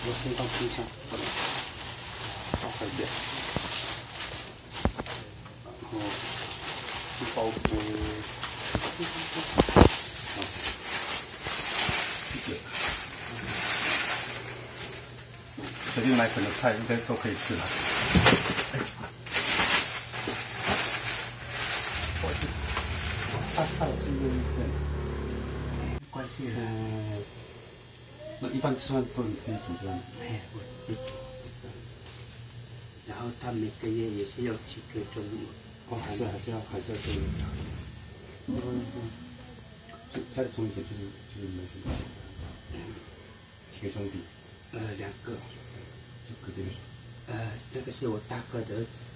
我先到冰箱，倒开点，然后去包锅。 随便买什么菜应该都可以吃了。他有是忧郁症， 关系那一般吃饭都你自己煮这样子？ 哎，我自己煮这样子。然后他每个月也是要几个中午。 哦，还是要中午讲。就家里从以前就是没什么钱这样子。几个兄弟？ 2个。 隔壁。 那个是我大哥的儿子。